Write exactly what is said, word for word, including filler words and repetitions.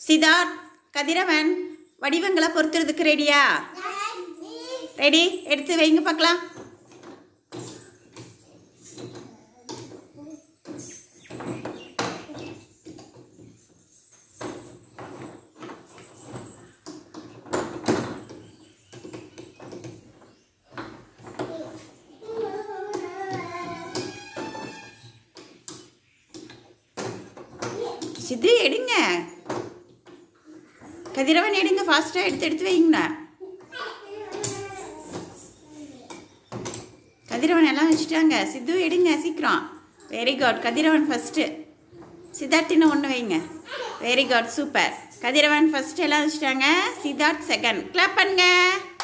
சித்தார்த், கதிரவன் வடிவங்களை பொறுத்துறதுக்கு ரெடியா? ரெடி? எடுத்து வைங்க பார்க்கலாம். சித்து எடுங்க, கதிரவன் எடுங்க, ஃபாஸ்ட்டாக எடுத்து எடுத்து வைங்கண்ணா. கதிரவன் எல்லாம் வச்சுட்டாங்க. சித்து எடுங்க சீக்கிரம். Very good. கதிரவன் ஃபஸ்ட்டு, சித்தார்த்தின்னு ஒன்று வைங்க. Very good, super. Kathiravan first எல்லாம் வச்சுட்டாங்க, சித்தார்த் செகண்ட். கிளாப் பண்ணுங்க.